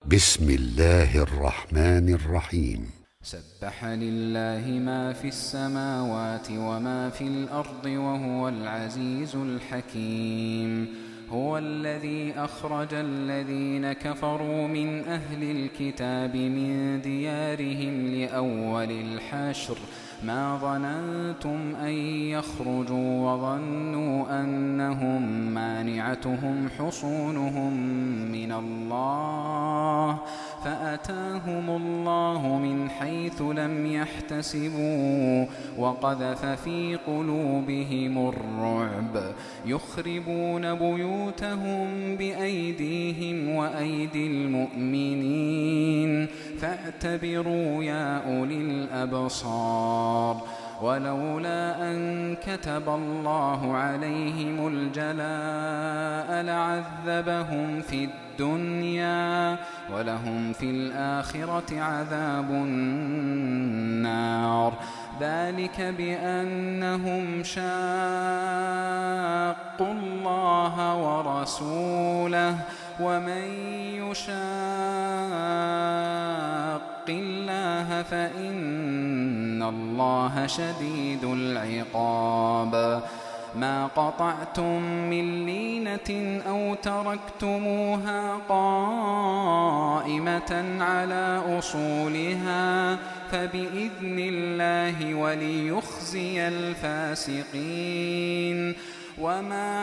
بسم الله الرحمن الرحيم. سبح لله ما في السماوات وما في الأرض وهو العزيز الحكيم. هو الذي أخرج الذين كفروا من أهل الكتاب من ديارهم لأول الحشر ما ظننتم أن يخرجوا وظنوا أنهم مانعتهم حصونهم من الله فأتاهم الله من حيث لم يحتسبوا وقذف في قلوبهم الرعب يخربون بيوتهم بأيديهم وأيدي المؤمنين فاعتبروا يا أولي الأبصار. ولولا أن كتب الله عليهم الجلاء لعذبهم في الدنيا ولهم في الآخرة عذاب النار ذلك بأنهم شاقوا الله ورسوله ومن يشاق الله فإن الله شديد العقاب. ما قطعتم من لينة أو تركتموها قائمة على أصولها فبإذن الله وليخزي الفاسقين. وما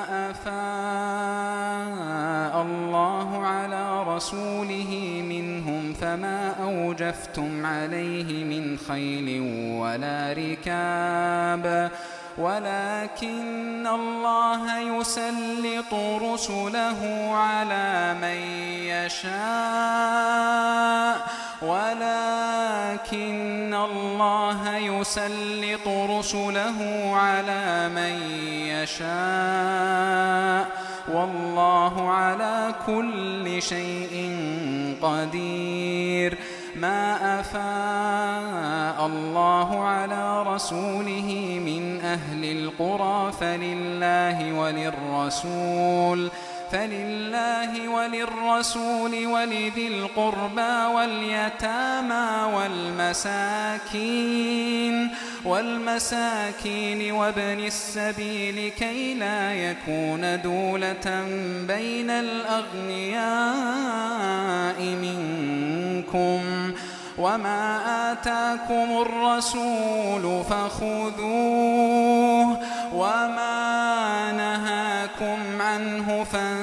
أفاء الله على رسوله منهم فما أوجفتم عليه من خيل ولا ركاب ولكن الله يسلط رسله على من يشاء والله على كل شيء قدير. ما أفاء الله على رسوله من أهل القرى فلله وللرسول ولذي القربى واليتامى والمساكين وابن السبيل كي لا يكون دولة بين الأغنياء منكم. وما آتاكم الرسول فخذوه وما نهاكم عنه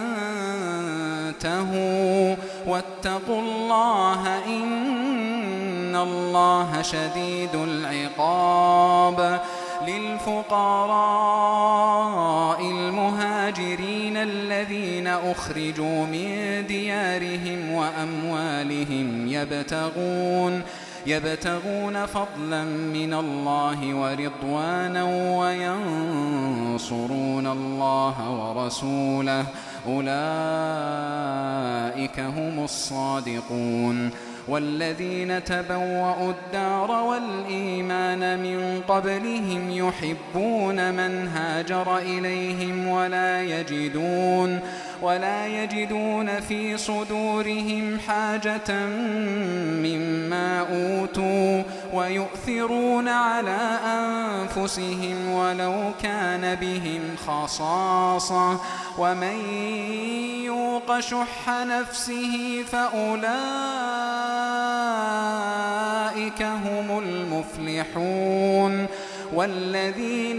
فانتهوا واتقوا الله إن الله شديد العقاب. للفقراء المهاجرين الذين أخرجوا من ديارهم وأموالهم يبتغون فضلا من الله ورضوانا وينصرون الله ورسوله أولئك هم الصادقون. والذين تبوأوا الدار والإيمان من قبلهم يحبون من هاجر إليهم ولا يجدون في صدورهم حاجة مما أوتوا ويؤثرون على أنفسهم ولو كان بهم خصاصة ومن يوق شح نفسه فأولئك هم المفلحون. والذين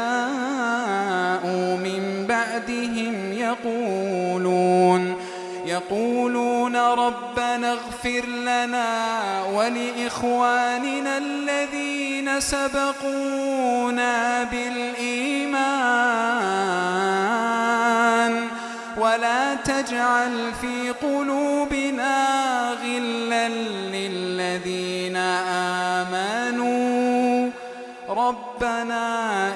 جاءوا من بعدهم يقولون ربنا اغفر لنا ولإخواننا الذين سبقونا بالإيمان ولا تجعل في قلوبنا غلا للذين آمنوا ربنا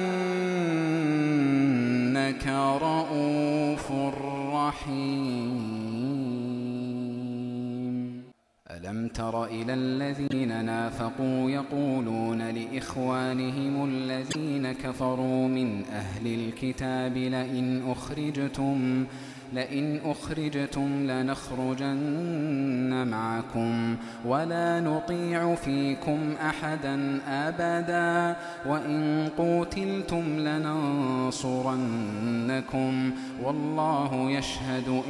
إنك رؤوف رحيم. ألم تر إلى الذين نافقوا يقولون لإخوانهم الذين كفروا من أهل الكتاب لئن أخرجتم لنخرجن معكم ولا نطيع فيكم أحدا أبدا وإن قوتلتم لننصرنكم والله يشهد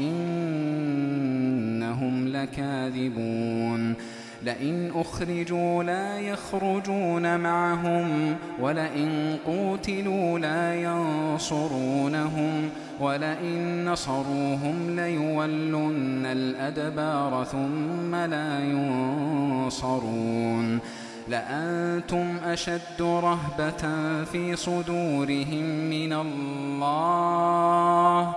إنهم لكاذبون لئن أخرجوا لا يخرجون معهم ولئن قوتلوا لا ينصرونهم ولئن نصروهم ليولن الأدبار ثم لا ينصرون لأنتم أشد رهبة في صدورهم من الله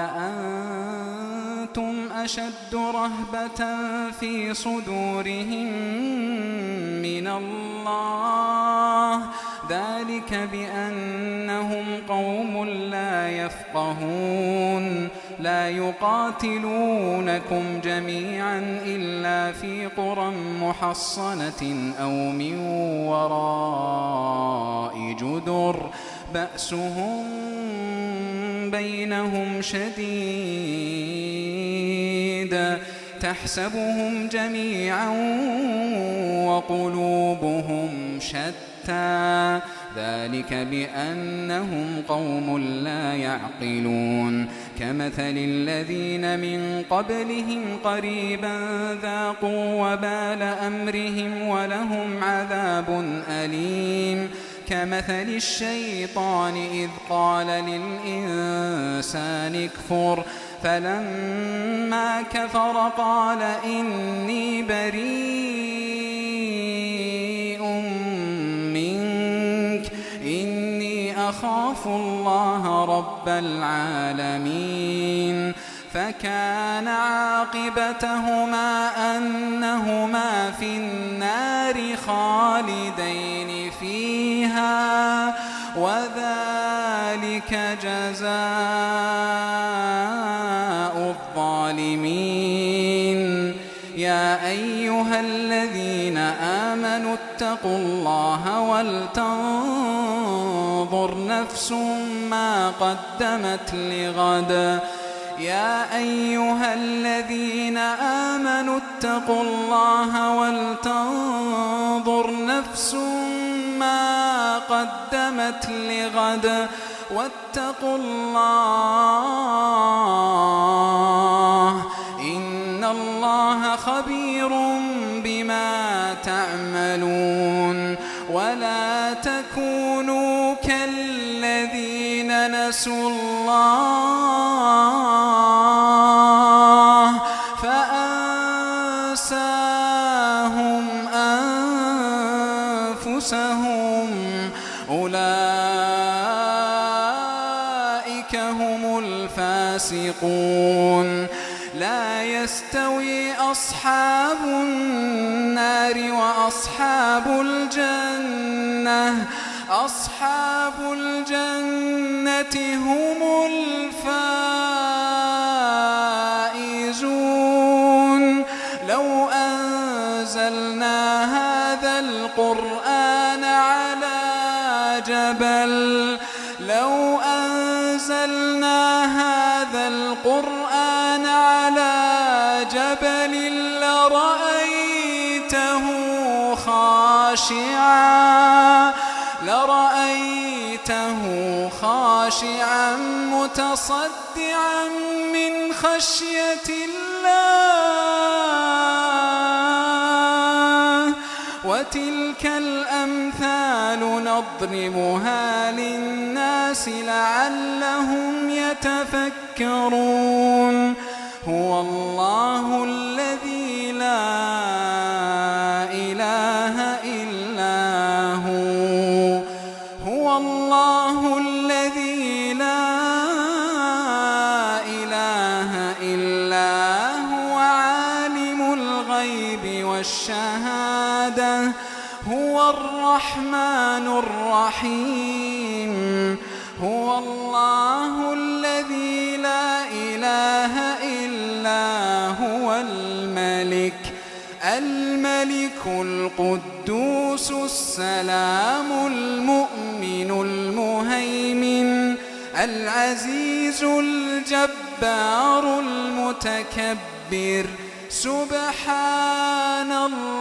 أشد رهبة في صدورهم من الله ذلك بأنهم قوم لا يفقهون لا يقاتلونكم جميعا إلا في قرى محصنة أو من وراء جدر بأسهم بينهم شديد تحسبهم جميعا وقلوبهم شتى ذلك بأنهم قوم لا يعقلون كمثل الذين من قبلهم قريبا ذاقوا وبال أمرهم ولهم عذاب أليم كمثل الشيطان إذ قال للإنسان اكفر فلما كفر قال إني بريء منك إني أخاف الله رب العالمين فكان عاقبتهما أنهما في النار خالدين فيها وذلك جزاء الظالمين يا أيها الذين آمنوا اتقوا الله ولتنظر نفس ما قدمت لغد يا أيها الذين آمنوا اتقوا الله ولتنظر نفس ما قدمت لغد واتقوا الله إن الله خبير بما تعملون ولا تكونوا كالذين نسوا الله فأنساهم أنفسهم أولئك هم الفاسقون لا يستوي أصحاب النار وأصحاب الجنة أصحاب الجنة هم الفائزون لو أنزلنا هذا القرآن على جبل لو أنزلنا هذا القرآن على جبل لرأيته خاشعا متصدعا من خشية الله وتلك الأمثال نضربها للناس لعلهم يتفكرون هو الله الذي لا إله إلا هو هو الله الذي لا إله إلا هو عالم الغيب والشهادة هو الرحمن الرحيم هو الله الذي لا إله إلا هو الملك القدوس السلام المؤمن المهيمن العزيز الجبار المتكبر سبحان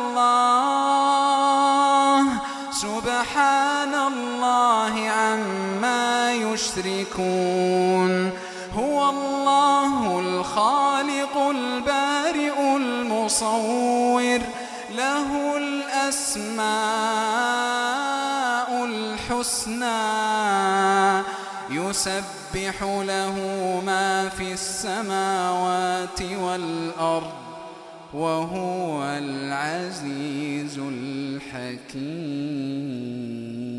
الله عما يشركون هو الله الخالق البارئ المصور له الأسماء الحسنى يسبح له ما في السماوات والأرض وهو العزيز الحكيم.